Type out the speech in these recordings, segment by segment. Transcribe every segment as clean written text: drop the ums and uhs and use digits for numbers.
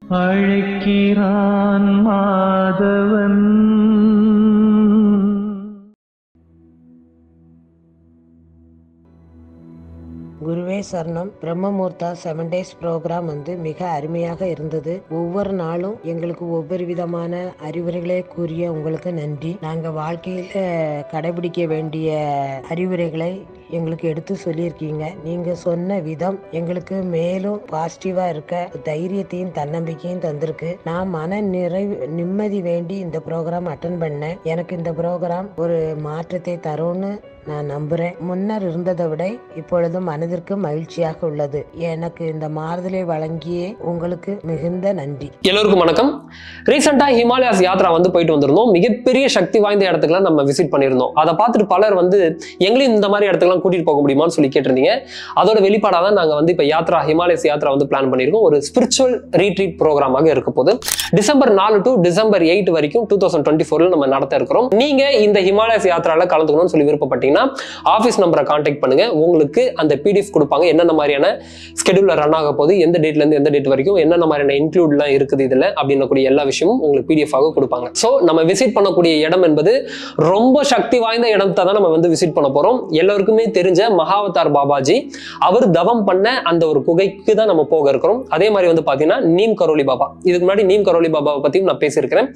அழைக்கிறான் மாதவன். குருவே சரணம். பிரம்மமுகூர்த்தா 7 days program மிக அருமையாக இருந்தது. ஒவ்வொரு நாளும் எங்களுக்கு ஒவ்வொரு விதமான அறிவுரைகளை கூறிய உங்களுக்கு நன்றி. நாங்கள் வாழ்க்கையில கடைபிடிக்க வேண்டிய அறிவுரைகளை எங்களுக்கு எடுத்து சொல்லியிருக்கீங்க. நீங்க சொன்ன விதம் எங்களுக்கு மேலும் பாசிட்டிவா இருக்க தைரியத்தையும் தன்னம்பிக்கையும் தந்திருக்கு. நான் மன நிம்மதி வேண்டி இந்த ப்ரோக்ராம் அட்டன் பண்ணேன். எனக்கு இந்த ப்ரோக்ராம் ஒரு மாற்றத்தை தரும்னு நான் நம்புறேன். முன்னர் இருந்ததை விட இப்பொழுது மனதிற்கு மகிழ்ச்சியாக உள்ளது. எனக்கு இந்த மாறுதலை வழங்கிய உங்களுக்கு மிகுந்த நன்றி. எல்லோருக்கும் வணக்கம். ரீசெண்டா ஹிமாலயாஸ் யாத்ரா போயிட்டு வந்திருந்தோம். மிகப்பெரிய சக்தி வாய்ந்த இடத்துக்குலாம் நம்ம விசிட் பண்ணியிருந்தோம். அதை பார்த்துட்டு பலர் எங்களையும் இந்த மாதிரி இடத்துக்குலாம் கூட்டிட்டு போக முடியுமான்னு சொல்லி கேட்டிருந்தீங்க. அதோட வெளிப்பாடாக தான் நாங்கள் இப்ப யாத்ரா ஹிமாலயாஸ் யாத்ரா பிளான் பண்ணியிருக்கோம். ஒரு ஸ்பிரிச்சுவல் ரீட்ரீட் ப்ரோக்ராமாக இருக்க போது டிசம்பர் 4 to டிசம்பர் 8 வரைக்கும் 2024 நம்ம நடத்த இருக்கிறோம். நீங்க இந்த ஹிமாலயாஸ் யாத்ரால கலந்துக்கணும்னு சொல்லி விருப்பப்பட்டீங்கன்னா ஆபீஸ் நம்பரை கான்டாக்ட் பண்ணுங்க. உங்களுக்கு அந்த PDF கொடுப்பாங்க. என்னென்ன மாதிரியான ஸ்கெடியூல்ல ரன் ஆக போகுது, எந்த டேட்ல இருந்து எந்த டேட் வரைக்கும் என்னென்ன மாதிரியான இன்க்ளூட்லாம் இருக்குது இதுல அப்படின்னக்கூடிய எல்லா விஷயமும் உங்களுக்கு PDF ஆக கொடுப்பாங்க. சோ நம்ம விசிட் பண்ணக்கூடிய இடம் என்பது ரொம்ப சக்தி வாய்ந்த இடத்தை தான் நம்ம விசிட் பண்ண போறோம். எல்லாருக்குமே தெரிஞ்ச மகாவதார் பாபாஜி அவர் தவம் பண்ண அந்த ஒரு குகைக்கு தான் நம்ம போக இருக்கிறோம். அதே மாதிரி பாத்தீங்கன்னா நீம் கரோலி பாபா. இதுக்கு முன்னாடி நீம் கரோலி பாபாவை பத்தியும் நான் பேசியிருக்கிறேன்.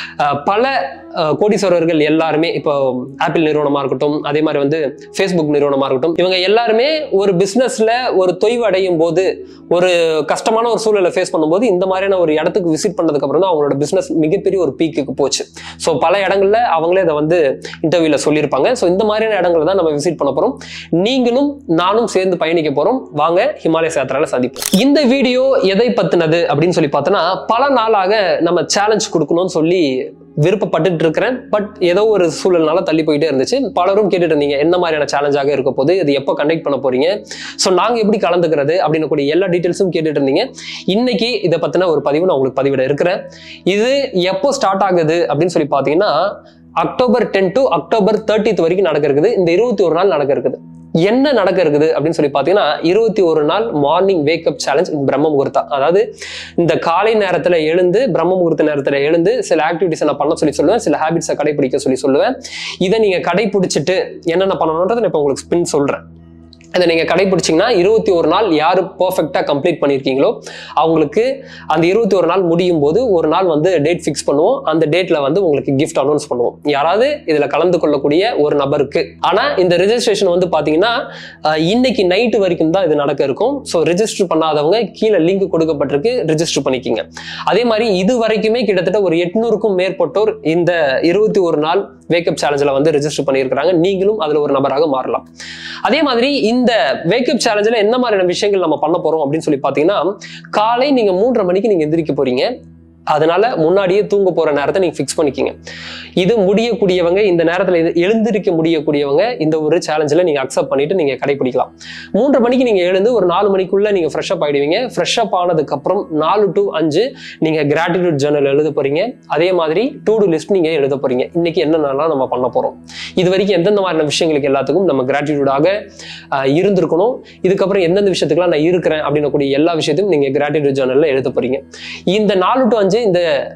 பல கோடீஸ்வரர்கள் எல்லாருமே இப்போ ஆப்பிள் நிறுவனமா இருக்கட்டும், அதே மாதிரி ஃபேஸ்புக் நிறுவனமா இருக்கட்டும், இவங்க எல்லாருமே ஒரு பிசினஸ்ல ஒரு தொய்வு அடையும் போது, ஒரு கஷ்டமான ஒரு சூழலை ஃபேஸ் பண்ணும்போது இந்த மாதிரியான ஒரு இடத்துக்கு விசிட் பண்ணதுக்கு அப்புறம் தான் அவங்களோட பிசினஸ் மிகப்பெரிய ஒரு பீக்குக்கு போச்சு. ஸோ பல இடங்கள்ல அவங்களே அதை இன்டர்வியூல சொல்லியிருப்பாங்க. ஸோ இந்த மாதிரியான இடங்களை தான் நம்ம விசிட் பண்ண போறோம். நீங்களும் நானும் சேர்ந்து பயணிக்க போறோம். வாங்க ஹிமாலய யாத்திரால சந்திப்போம். இந்த வீடியோ எதை பத்தினது அப்படின்னு சொல்லி பார்த்தோன்னா, பல நாளாக நம்ம சேலஞ்ச் கொடுக்கணும்னு சொல்லி விருப்பப்பட்டு இருக்கிறேன். பட் ஏதோ ஒரு சூழல்னால தள்ளி போயிட்டே இருந்துச்சு. பலரும் கேட்டுட்டு இருந்தீங்க என்ன மாதிரியான சேலஞ்சாக இருக்க போது, இது எப்போ கண்டக்ட் பண்ண போறீங்க, ஸோ நாங்க எப்படி கலந்துக்கிறது அப்படின்னு கூடிய எல்லா டீட்டெயில்ஸும் கேட்டுட்டு இருந்தீங்க. இன்னைக்கு இதை பத்தின ஒரு பதிவு நான் உங்களுக்கு பதிவிட இருக்கிறேன். இது எப்போ ஸ்டார்ட் ஆகுது அப்படின்னு சொல்லி பாத்தீங்கன்னா, October 10 to October 30 வரைக்கும் நடக்க இருக்குது. இந்த 21 நாள் நடக்க இருக்குது. என்ன நடக்க இருக்குது அப்படின்னு சொல்லி பாத்தீங்கன்னா, 21 நாள் மார்னிங் வேக்கப் சேலஞ்ச் பிரம்ம முகூர்த்தா. அதாவது இந்த காலை நேரத்துல எழுந்து, பிரம்ம முகூர்த்த நேரத்துல எழுந்து சில ஆக்டிவிட்டிஸ் நான் பண்ண சொல்லி சொல்லுவேன், சில ஹேபிட்ஸை கடைபிடிக்க சொல்லி சொல்லுவேன். இதை நீங்க கடைபிடிச்சிட்டு என்னென்ன பண்ணணும்ன்றதை நான் இப்ப உங்களுக்கு ஸ்பின் சொல்றேன். அதை நீங்க கடைபிடிச்சிங்கன்னா 21 நாள் யாரு பர்ஃபெக்டா கம்ப்ளீட் பண்ணியிருக்கீங்களோ அவங்களுக்கு அந்த 21 நாள் முடியும் போது ஒரு நாள் டேட் ஃபிக்ஸ் பண்ணுவோம். அந்த டேட்ல உங்களுக்கு கிஃப்ட் அனௌன்ஸ் பண்ணுவோம், யாராவது இதுல கலந்து கொள்ளக்கூடிய ஒரு நபருக்கு. ஆனா இந்த ரெஜிஸ்ட்ரேஷன் பாத்தீங்கன்னா இன்னைக்கு நைட்டு வரைக்கும் தான் இது நடக்க இருக்கும். ஸோ ரெஜிஸ்டர் பண்ணாதவங்க கீழே லிங்க் கொடுக்கப்பட்டிருக்கு, ரெஜிஸ்டர் பண்ணிக்கிங்க. அதே மாதிரி இது வரைக்குமே கிட்டத்தட்ட ஒரு 800க்கும் மேற்பட்டோர் இந்த 21 நாள் வேக்கப் சேலஞ்சில் ரெஜிஸ்டர் பண்ணியிருக்கிறாங்க. நீங்களும் அதுல ஒரு நபராக மாறலாம். அதே மாதிரி இந்த வேக்கப் சேலஞ்சில் என்ன மாதிரியான விஷயங்கள் நம்ம பண்ண போறோம் அப்படின்னு சொல்லி பாத்தீங்கன்னா, காலை நீங்க 3:30 மணிக்கு நீங்க எந்திரிக்க போறீங்க. அதனால முன்னாடியே தூங்க போற நேரத்தை நீங்க ஃபிக்ஸ் பண்ணிக்கிங்க. இது முடியக்கூடியவங்க, இந்த நேரத்துல எழுந்திருக்க முடியக்கூடியவங்க இந்த ஒரு சேலஞ்சில் நீங்க அக்செப்ட் பண்ணிட்டு நீங்க கடைபிடிக்கலாம். 3:30 மணிக்கு நீங்க எழுந்து ஒரு 4 மணிக்குள்ள நீங்க ஃப்ரெஷ் அப் ஆயிடுவீங்க. ஃப்ரெஷ் அப் ஆனதுக்கு அப்புறம் 4 to 5 நீங்க கிராட்டிடியூட் ஜர்னல் எழுத போறீங்க. அதே மாதிரி டு டு லிஸ்ட் நீங்க எழுத போறீங்க. இன்னைக்கு என்னென்னலாம் நம்ம பண்ண போறோம், இது வரைக்கும் எந்தெந்த மாதிரியான விஷயங்களுக்கு எல்லாத்துக்கும் நம்ம கிராட்டிடியூடாக இருந்திருக்கணும், இதுக்கப்புறம் எந்தெந்த விஷயத்துக்குலாம் நான் இருக்கிறேன் அப்படின்னு கூடிய எல்லா விஷயத்தையும் நீங்க கிராட்டிடியூட் ஜர்னல்ல எழுத போறீங்க. இந்த 4 to 5 இந்த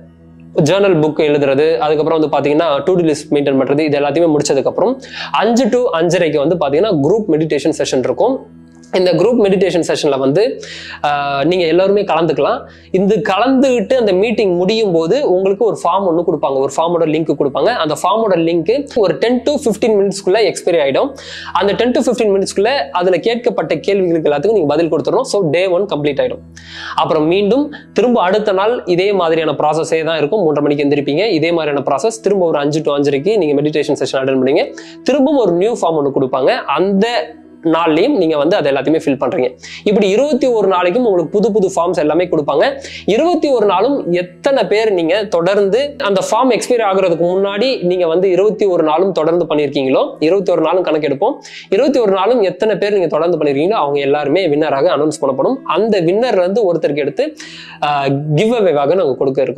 ஜேர்னல் புக் எழுதுறது, அதுக்கப்புறம் பாத்தீங்கன்னா டு டு லிஸ்ட் மெயின்டைன் பண்றது, இது எல்லாத்தையுமே முடிச்சதுக்கு அப்புறம் 5 to 5:30 பாத்தீங்கன்னா குரூப் மெடிடேஷன் செஷன் இருக்கும். இந்த குரூப் மெடிடேஷன் செஷன்ல நீங்க எல்லாருமே கலந்துக்கலாம். இந்த கலந்துகிட்டு அந்த மீட்டிங் முடியும் போது உங்களுக்கு ஒரு ஃபார்ம் ஒன்று கொடுப்பாங்க, ஒரு ஃபார்மோட லிங்க் கொடுப்பாங்க. அந்த ஃபார்மோட லிங்க் ஒரு 10 to 15 மினிட்ஸ்க்குள்ள எக்ஸ்பைரி ஆயிடும். அந்த 10 to 15 மினிட்ஸ்க்குள்ள அதுல கேட்கப்பட்ட கேள்விகளுக்கு எல்லாத்துக்கும் நீங்க பதில் கொடுத்துடணும். ஸோ டே 1 கம்ப்ளீட் ஆயிடும். அப்புறம் மீண்டும் திரும்ப அடுத்த நாள் இதே மாதிரியான ப்ராசஸே தான் இருக்கும். 3:30 மணிக்கு எந்திரிப்பீங்க, இதே மாதிரியான ப்ராசஸ். திரும்ப ஒரு 5 to 5:30 நீங்க மெடிடேஷன் செஷன் அட்டெண்ட் பண்ணீங்க. திரும்பவும் ஒரு நியூ ஃபார்ம் ஒன்று கொடுப்பாங்க. அந்த நாள்லயும் நீங்க அது எல்லாத்தையுமே ஃபில் பண்றீங்க. இப்படி 21 நாளைக்கும் உங்களுக்கு புது புது ஃபார்ம்ஸ் எல்லாமே கொடுப்பாங்க. 21 நாளும் எத்தனை பேர் நீங்க தொடர்ந்து அந்த ஃபார்ம் எக்ஸ்பைரி ஆகுறதுக்கு முன்னாடி நீங்க 21 நாளும் தொடர்ந்து பண்ணிருக்கீங்களோ, 21 நாளும் கணக்கெடுப்போம். 21 நாளும் எத்தனை பேர் நீங்க தொடர்ந்து பண்ணிருக்கீங்களோ அவங்க எல்லாருமே வின்னராக அனௌன்ஸ் பண்ணப்படும். அந்த வின்னர் ஒருத்தருக்கு எடுத்து கிவ் அவேவாக நாங்க கொடுக்க இருக்கிறோம்.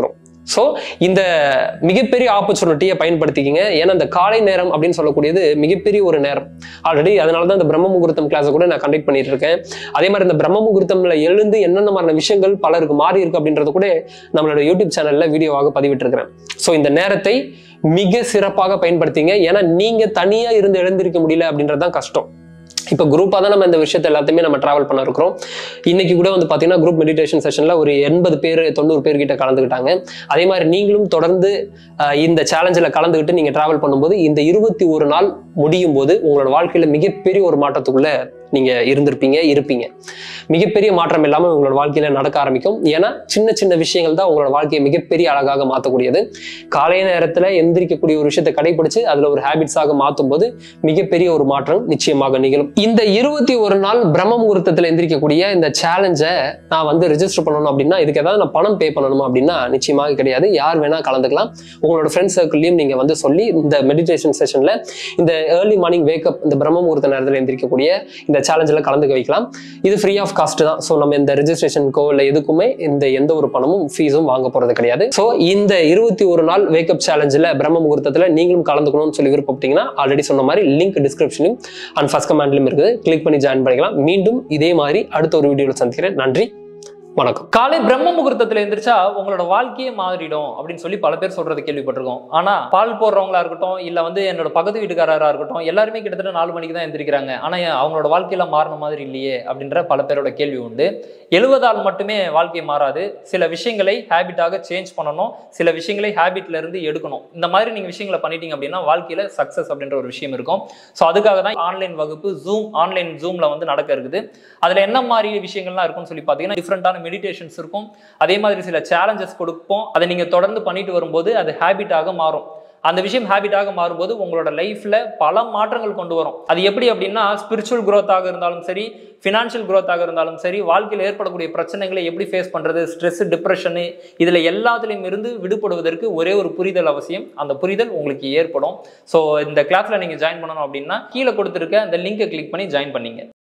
ஸோ இந்த மிகப்பெரிய ஆப்பர்ச்சுனிட்டியை பயன்படுத்திக்கிங்க. ஏன்னா இந்த காலை நேரம் அப்படின்னு சொல்லக்கூடியது மிகப்பெரிய ஒரு நேரம். ஆல்ரெடி அதனால தான் இந்த பிரம்ம முகூர்த்தம் கிளாஸை கூட நான் கண்டக்ட் பண்ணிட்டு இருக்கேன். அதே மாதிரி இந்த பிரம்ம முகூர்த்தம்ல எழுந்து என்னென்ன மாதிரியான விஷயங்கள் பலருக்கு மாறி இருக்கு அப்படின்றது கூட நம்மளோட யூடியூப் சேனல்ல வீடியோவாக பதிவிட்டு இருக்கிறேன். ஸோ இந்த நேரத்தை மிக சிறப்பாக பயன்படுத்திங்க. ஏன்னா நீங்க தனியா இருந்து எழுந்திருக்க முடியல அப்படின்றதுதான் கஷ்டம். இப்போ குரூப்பாக தான் நம்ம இந்த விஷயத்தை எல்லாத்தையுமே நம்ம டிராவல் பண்ண இருக்கிறோம். இன்னைக்கு கூட வந்து பார்த்தீங்கன்னா குரூப் மெடிடேஷன் செஷன்ல ஒரு 80 பேர் 90 பேர் கிட்ட கலந்துக்கிட்டாங்க. அதே மாதிரி நீங்களும் தொடர்ந்து இந்த சேலஞ்சில் கலந்துக்கிட்டு நீங்க டிராவல் பண்ணும்போது இந்த 21 நாள் முடியும் போது உங்களோட வாழ்க்கையில மிகப்பெரிய ஒரு மாற்றத்துக்குள்ள நீங்க இருப்பீங்க. மிகப்பெரிய மாற்றம் இல்லாமல் உங்களோட வாழ்க்கையில நடக்க ஆரம்பிக்கும். ஏன்னா சின்ன சின்ன விஷயங்கள் தான் உங்களோட வாழ்க்கையை மிகப்பெரிய அழகாக மாற்றக்கூடியது. காலை நேரத்துல எந்திரிக்கக்கூடிய ஒரு விஷயத்தை கடைபிடிச்சு அதுல ஒரு ஹேபிட்ஸாக மாற்றும் போது மிகப்பெரிய ஒரு மாற்றம் நிச்சயமாக நிகழும். இந்த 21 நாள் பிரம்ம முகூர்த்தத்தில் எந்திரிக்கக்கூடிய இந்த சேலஞ்சை நான் வந்து ரெஜிஸ்டர் பண்ணணும் அப்படின்னா இதுக்கு ஏதாவது நான் பணம் பே பண்ணணுமா அப்படின்னா நிச்சயமாக கிடையாது. யார் வேணா கலந்துக்கலாம். உங்களோட ஃப்ரெண்ட்ஸ் சர்க்கிள்லையும் நீங்க வந்து சொல்லி இந்த மெடிடேஷன் செஷன்ல இந்த ஏர்லி மார்னிங் வேக்கப் இந்த பிரம்ம முகூர்த்த நேரத்தில் எந்திரிக்கக்கூடிய இந்த சேலஞ்சில் கலந்துக்க வைக்கலாம். இது ஃப்ரீ ஆஃப் காஸ்ட் தான். ஸோ நம்ம இந்த ரெஜிஸ்ட்ரேஷனுக்கோ இல்லை எதுக்குமே எந்த ஒரு பணமும் ஃபீஸும் வாங்க போறது கிடையாது. ஸோ இந்த 21 நாள் வேக்கப் சேலஞ்சில் பிரம்ம முகூர்த்தத்தில் நீங்களும் கலந்துக்கணும்னு சொல்லி விருப்பப்பட்டீங்கன்னா ஆல்ரெடி சொன்ன மாதிரி லிங்க் டிஸ்கிரிப்ஷன்லையும் அண்ட் ஃபர்ஸ்ட் கமெண்ட்லையும் இருக்குது. கிளிக் பண்ணி ஜாயின் பண்ணிக்கலாம். மீண்டும் இதே மாதிரி அடுத்த ஒரு வீடியோவில் சந்திக்கிறேன். நன்றி, வணக்கம். காலை பிரம்ம முகூர்த்தத்துல எந்திரிச்சா உங்களோட வாழ்க்கையே மாறிடும் அப்படின்னு சொல்லி பல பேர் சொல்றது கேள்விப்பட்டிருக்கோம். ஆனா பால் போடுறவங்களா இருக்கட்டும், இல்ல வந்து என்னோட பக்கத்து வீட்டுக்காரரா இருக்கட்டும், எல்லாருமே கிட்டத்தட்ட 4 மணிக்கு தான் எந்திரிக்கிறாங்க. ஆனா அவங்களோட வாழ்க்கையில மாறின மாதிரி இல்லையே அப்படின்ற பல பேரோட கேள்வி உண்டு. 70 மட்டுமே வாழ்க்கை மாறாது. சில விஷயங்களை ஹேபிட்டாக சேஞ்ச் பண்ணணும், சில விஷயங்களை ஹேபிட்ல இருந்து எடுக்கணும். இந்த மாதிரி நீங்க விஷயங்களை பண்ணிட்டீங்க அப்படின்னா வாழ்க்கையில சக்சஸ் அப்படின்ற ஒரு விஷயம் இருக்கும். ஸோ அதுக்காக தான் ஆன்லைன் வகுப்பு ஆன்லைன் ஜூம்ல வந்து நடக்க இருக்குது. அதுல என்ன மாதிரி விஷயங்கள்லாம் இருக்கும்னு சொல்லி பார்த்தீங்கன்னா டிஃப்ரெண்டான மெடிடேஷன்ஸ் இருக்கும். அதே மாதிரி சில சேலஞ்சஸ் கொடுப்போம். அதை நீங்க தொடர்ந்து பண்ணிட்டு வரும்போது அது ஹேபிட்டாக மாறும். அந்த விஷயம் ஹேபிட்டாக மாறும்போது உங்களோட லைஃப்ல பல மாற்றங்கள் கொண்டு வரும். அது எப்படி அப்படின்னா ஸ்பிரிச்சுவல் growth-ஆக இருந்தாலும் சரி, ஃபினான்ஷியல் growth-ஆக இருந்தாலும் சரி, வாழ்க்கையில் ஏற்படக்கூடிய பிரச்சனைகளை எப்படி ஃபேஸ் பண்றது, ஸ்ட்ரெஸ், டிப்ரெஷனு, இதுல எல்லாத்துலயும் இருந்து விடுபடுவதற்கு ஒரே ஒரு புரிதல் அவசியம். அந்த புரிதல் உங்களுக்கு ஏற்படும். ஸோ இந்த கிளாஸ்ல நீங்க ஜாயின் பண்ணணும் அப்படின்னா கீழே கொடுத்துருக்க அந்த லிங்கை கிளிக் பண்ணி ஜாயின் பண்ணீங்க.